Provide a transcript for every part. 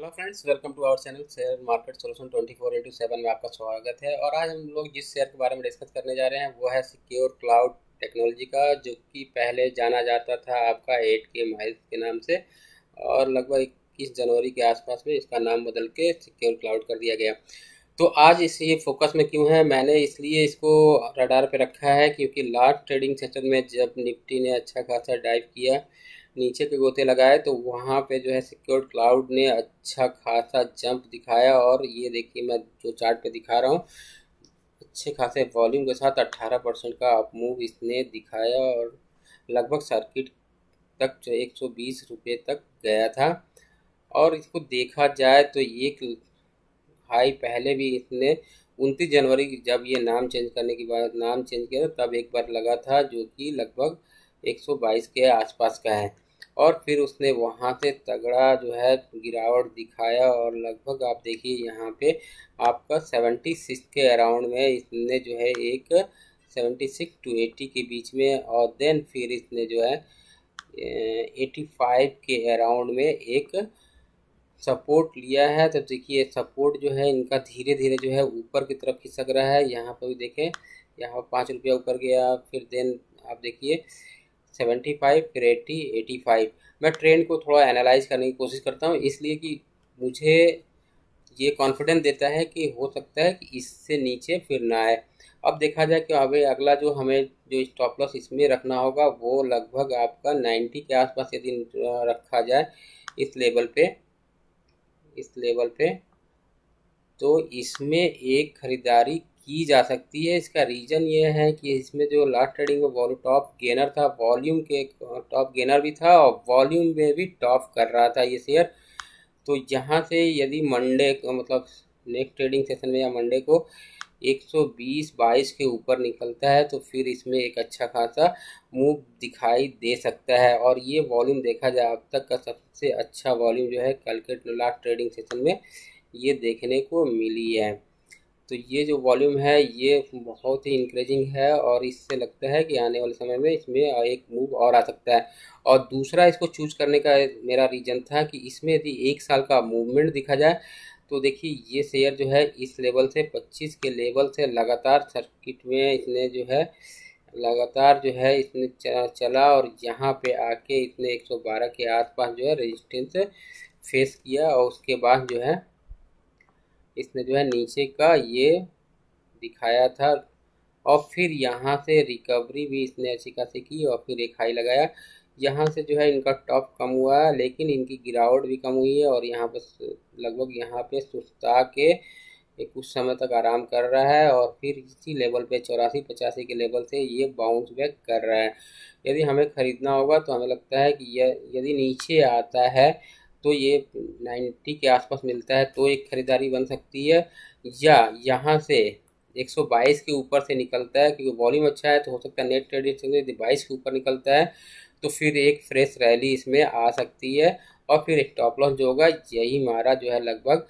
Hello friends, welcome to our channel share market solution 24/7 में आपका स्वागत है। और आज हम लोग जिस शेयर के बारे में डिस्कस करने जा रहे हैं वो है सिक्योर क्लाउड टेक्नोलॉजी का, जो कि पहले जाना जाता था आपका 8K माइल्स के नाम से, और लगभग 21 जनवरी के आसपास में इसका नाम बदल के सिक्योर क्लाउड कर दिया गया। तो आज ये फोकस में क्यों है, मैंने इसलिए इसको रडार पे रखा है क्योंकि लास्ट ट्रेडिंग सेशन में जब निफ्टी ने अच्छा खासा डाइव किया, नीचे के गोते लगाए, तो वहाँ पे जो है सिक्योर क्लाउड ने अच्छा खासा जंप दिखाया। और ये देखिए, मैं जो चार्ट पे दिखा रहा हूँ, अच्छे खासे वॉल्यूम के साथ 18% का अप मूव इसने दिखाया और लगभग सर्किट तक जो 120 रुपये तक गया था। और इसको देखा जाए तो एक हाई पहले भी इसने 29 जनवरी जब ये नाम चेंज करने के बाद नाम चेंज किया तब एक बार लगा था, जो कि लगभग 122 के आसपास का है। और फिर उसने वहाँ से तगड़ा जो है गिरावट दिखाया और लगभग आप देखिए यहाँ पे आपका 76 के अराउंड में इसने जो है एक 76 to 80 के बीच में, और देन फिर इसने जो है 85 के अराउंड में एक सपोर्ट लिया है। तो देखिए सपोर्ट जो है इनका धीरे धीरे जो है ऊपर की तरफ खिसक रहा है। यहाँ पर भी देखें, यहाँ 5 रुपया ऊपर गया, फिर देन आप देखिए 75, फिर 80, 85। मैं ट्रेंड को थोड़ा एनालाइज करने की कोशिश करता हूँ, इसलिए कि मुझे ये कॉन्फिडेंस देता है कि हो सकता है कि इससे नीचे फिर ना आए। अब देखा जाए कि अभी अगला जो हमें जो स्टॉप लॉस इसमें रखना होगा वो लगभग आपका 90 के आसपास यदि रखा जाए इस लेवल पे, तो इसमें एक खरीदारी की जा सकती है। इसका रीज़न ये है कि इसमें जो लास्ट ट्रेडिंग में वॉल्यूम टॉप गेनर था, वॉल्यूम के टॉप गेनर भी था और वॉल्यूम में भी टॉप कर रहा था ये शेयर। तो यहाँ से यदि मंडे को, मतलब नेक्स्ट ट्रेडिंग सेशन में या मंडे को 120-22 के ऊपर निकलता है तो फिर इसमें एक अच्छा खासा मूव दिखाई दे सकता है। और ये वॉल्यूम देखा जाए अब तक का सबसे अच्छा वॉल्यूम जो है कल के लास्ट ट्रेडिंग सेशन में ये देखने को मिली है। तो ये जो वॉल्यूम है ये बहुत ही इंक्रेजिंग है और इससे लगता है कि आने वाले समय में इसमें एक मूव और आ सकता है। और दूसरा इसको चूज करने का मेरा रीज़न था कि इसमें यदि 1 साल का मूवमेंट दिखा जाए तो देखिए ये शेयर जो है इस लेवल से 25 के लेवल से लगातार सर्किट में इसने जो है लगातार जो है इसने चला और यहाँ पे आके इसने 112 के आसपास जो है रेजिस्टेंस फेस किया, और उसके बाद जो है इसने जो है नीचे का ये दिखाया था और फिर यहाँ से रिकवरी भी इसने अच्छी खासी की और फिर एक हाई लगाया। यहाँ से जो है इनका टॉप कम हुआ है लेकिन इनकी गिरावट भी कम हुई है और यहाँ पर लगभग यहाँ पे सुस्ता के कुछ समय तक आराम कर रहा है और फिर इसी लेवल पे 84-85 के लेवल से ये बाउंस बैक कर रहा है। यदि हमें ख़रीदना होगा तो हमें लगता है कि यदि नीचे आता है तो ये 90 के आसपास मिलता है तो एक ख़रीदारी बन सकती है, या यहाँ से 122 के ऊपर से निकलता है क्योंकि वॉल्यूम अच्छा है तो हो सकता है नेट ट्रेडिंग यदि 22 के ऊपर निकलता है तो फिर एक फ्रेश रैली इसमें आ सकती है। और फिर स्टॉप लॉस जो होगा यही हमारा जो है लगभग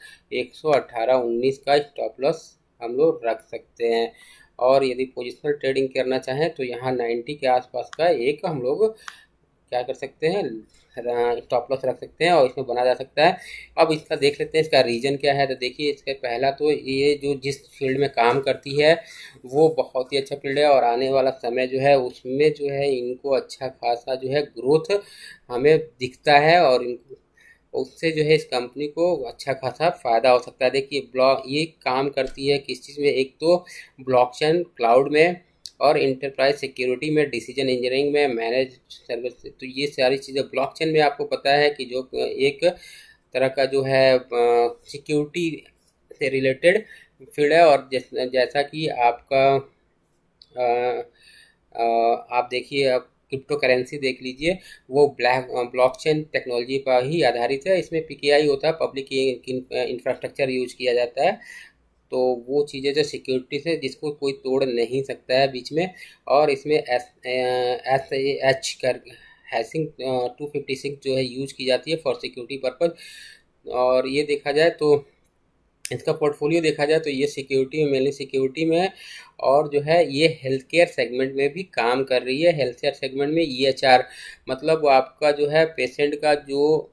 118-19 का स्टॉप लॉस हम लोग रख सकते हैं। और यदि पोजिशनल ट्रेडिंग करना चाहें तो यहाँ 90 के आसपास का एक हम लोग क्या कर सकते हैं, स्टॉप लॉस रख सकते हैं और इसमें बना जा सकता है। अब इसका देख लेते हैं इसका रीज़न क्या है। तो देखिए इसका पहला तो ये जो जिस फील्ड में काम करती है वो बहुत ही अच्छा फील्ड है और आने वाला समय जो है उसमें जो है इनको अच्छा खासा जो है ग्रोथ हमें दिखता है और इनको उससे जो है इस कंपनी को अच्छा खासा फ़ायदा हो सकता है। देखिए ये काम करती है किस चीज़ में, एक तो ब्लॉकचेन क्लाउड में और इंटरप्राइज सिक्योरिटी में, डिसीजन इंजीनियरिंग में, मैनेज सर्विस। तो ये सारी चीज़ें ब्लॉकचेन में आपको पता है कि जो एक तरह का जो है सिक्योरिटी से रिलेटेड फील्ड है। और जैसा कि आपका आप देखिए, आप क्रिप्टो करेंसी देख लीजिए, वो ब्लॉकचेन टेक्नोलॉजी पर ही आधारित है। इसमें पीकेआई होता है, पब्लिक इंफ्रास्ट्रक्चर यूज किया जाता है। तो वो चीज़ें जो सिक्योरिटी से जिसको कोई तोड़ नहीं सकता है बीच में। और इसमें SSH कर हैशिंग 256 जो है यूज की जाती है फॉर सिक्योरिटी पर्पज़। और ये देखा जाए तो इसका पोर्टफोलियो देखा जाए तो ये सिक्योरिटी में, मेनली सिक्योरिटी में है और जो है ये हेल्थ केयर सेगमेंट में भी काम कर रही है। हेल्थ केयर सेगमेंट में EHR मतलब आपका जो है पेशेंट का जो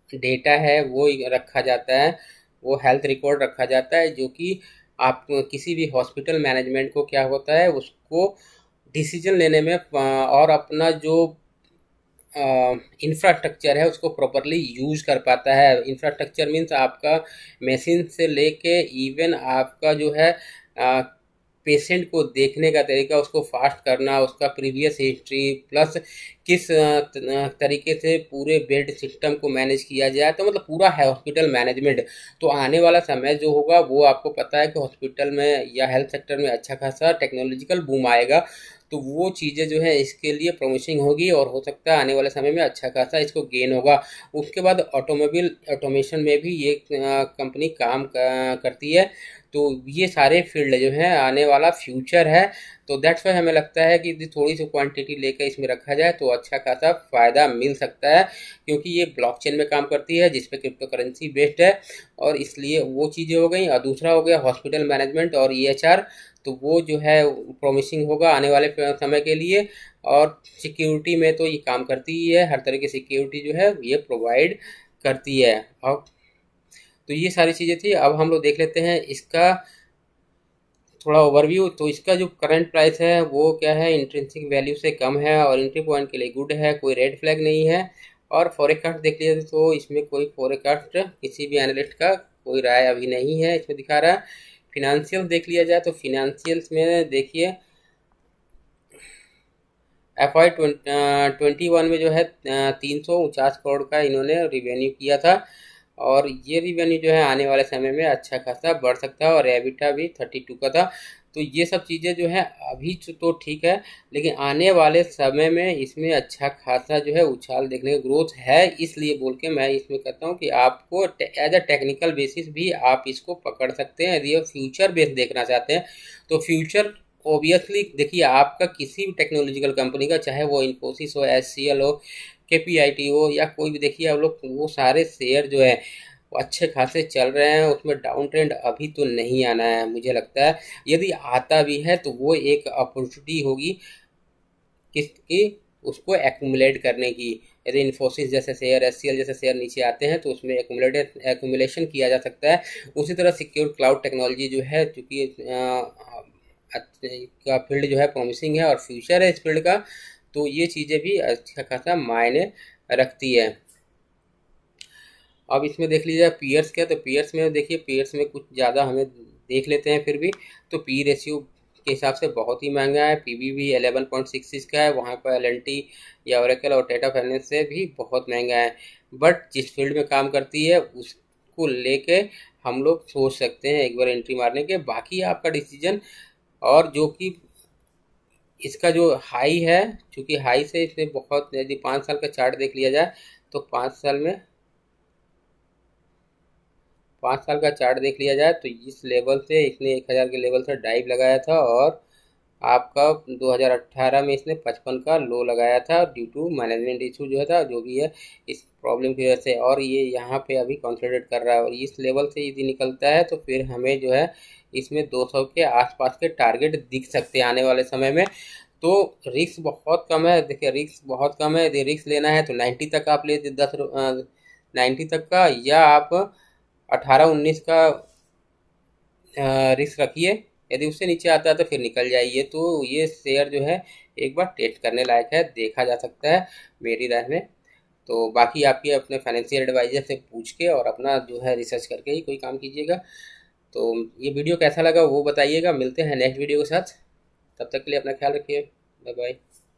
डेटा है वो रखा जाता है, वो हेल्थ रिकॉर्ड रखा जाता है, जो कि आप किसी भी हॉस्पिटल मैनेजमेंट को क्या होता है उसको डिसीजन लेने में और अपना जो इंफ्रास्ट्रक्चर है उसको प्रॉपरली यूज कर पाता है। इंफ्रास्ट्रक्चर मीन्स आपका मशीन से लेके इवन आपका जो है पेशेंट को देखने का तरीका, उसको फास्ट करना, उसका प्रीवियस हिस्ट्री, प्लस किस तरीके से पूरे बेड सिस्टम को मैनेज किया जाए, तो मतलब पूरा है हॉस्पिटल मैनेजमेंट। तो आने वाला समय जो होगा वो आपको पता है कि हॉस्पिटल में या हेल्थ सेक्टर में अच्छा खासा टेक्नोलॉजिकल बूम आएगा, तो वो चीज़ें जो है इसके लिए प्रॉमिसिंग होगी और हो सकता है आने वाले समय में अच्छा खासा इसको गेन होगा। उसके बाद ऑटोमोबाइल ऑटोमेशन में भी ये कंपनी काम करती है। तो ये सारे फील्ड जो है आने वाला फ्यूचर है। तो दैट्स वाई हमें लगता है कि थोड़ी सी क्वांटिटी लेकर इसमें रखा जाए तो अच्छा खासा फ़ायदा मिल सकता है, क्योंकि ये ब्लॉकचेन में काम करती है जिस पे क्रिप्टो करेंसी बेस्ड है, और इसलिए वो चीज़ें हो गई। और दूसरा हो गया हॉस्पिटल मैनेजमेंट और EHR, तो वो जो है प्रॉमिसिंग होगा आने वाले समय के लिए। और सिक्योरिटी में तो ये काम करती ही है, हर तरह की सिक्योरिटी जो है ये प्रोवाइड करती है। और तो ये सारी चीज़ें थी। अब हम लोग देख लेते हैं इसका थोड़ा ओवरव्यू। तो इसका जो करंट प्राइस है वो क्या है, इंट्रिंसिक वैल्यू से कम है और एंट्री पॉइंट के लिए गुड है, कोई रेड फ्लैग नहीं है। और फोरेकास्ट देख लिया तो इसमें कोई फोरेकास्ट किसी भी एनालिस्ट का कोई राय अभी नहीं है इसमें दिखा रहा है। फिनेंशियल देख लिया जाए तो फिनेंशियल्स में देखिए FY21 में जो है 349 करोड़ का इन्होंने रिवेन्यू किया था, और ये रिवेन्यू जो है आने वाले समय में अच्छा खासा बढ़ सकता है। और एबिटा भी 32 का था। तो ये सब चीज़ें जो है अभी तो ठीक है, लेकिन आने वाले समय में इसमें अच्छा खासा जो है उछाल देखने का ग्रोथ है। इसलिए बोल के मैं इसमें कहता हूँ कि आपको एज अ टेक्निकल बेसिस भी आप इसको पकड़ सकते हैं। यदि आप फ्यूचर बेस देखना चाहते हैं तो फ्यूचर ऑब्वियसली देखिए, आपका किसी भी टेक्नोलॉजिकल कंपनी का, चाहे वो इन्फोसिस हो, HCL हो, KPIT हो, या कोई भी, देखिए आप लोग वो सारे शेयर जो है वो अच्छे खासे चल रहे हैं, उसमें डाउन ट्रेंड अभी तो नहीं आना है मुझे लगता है। यदि आता भी है तो वो एक अपॉर्चुनिटी होगी किसकी, उसको एक्यूमुलेट करने की। यदि इन्फोसिस जैसे शेयर, HCL जैसे शेयर नीचे आते हैं तो उसमें एक्यूमुलेशन किया जा सकता है। उसी तरह सिक्योर क्लाउड टेक्नोलॉजी जो है, चूँकि का फील्ड जो है प्रॉमिसिंग है और फ्यूचर है इस फील्ड का, तो ये चीज़ें भी अच्छा खासा मायने रखती है। अब इसमें देख लीजिए पीयर्स क्या, तो पीयर्स में देखिए, पीयर्स में कुछ ज़्यादा हमें देख लेते हैं फिर भी। तो पी रेशियो के हिसाब से बहुत ही महंगा है। PB भी 11.66 का है, वहाँ पर LNT या ओरेकल और टाटा फाइनेंस से भी बहुत महंगा है। बट जिस फील्ड में काम करती है उसको लेके हम लोग सोच सकते हैं एक बार एंट्री मारने के, बाकी आपका डिसीजन। और जो कि इसका जो हाई है, चूँकि हाई से इसने बहुत, यदि 5 साल का चार्ट देख लिया जाए तो 5 साल का चार्ट देख लिया जाए तो इस लेवल से इसने 1000 के लेवल से डाइव लगाया था, और आपका 2018 में इसने 55 का लो लगाया था ड्यू टू मैनेजमेंट इशू जो था, जो भी है इस प्रॉब्लम की वजह से। और ये यहाँ पे अभी कंसोलिडेट कर रहा है, और इस लेवल से यदि निकलता है तो फिर हमें जो है इसमें 200 के आसपास के टारगेट दिख सकते हैं आने वाले समय में। तो रिस्क बहुत कम है, देखिए रिस्क बहुत कम है। यदि रिस्क लेना है तो 90 तक आप ले, 90 तक का, या आप 18-19 का रिस्क रखिए। यदि उससे नीचे आता है तो फिर निकल जाइए। तो ये शेयर जो है एक बार टेस्ट करने लायक है, देखा जा सकता है मेरी राय में। तो बाकी आपके अपने फाइनेंशियल एडवाइजर से पूछ के और अपना जो है रिसर्च करके ही कोई काम कीजिएगा। तो ये वीडियो कैसा लगा वो बताइएगा। मिलते हैं नेक्स्ट वीडियो के साथ, तब तक के लिए अपना ख्याल रखिए। Bye bye.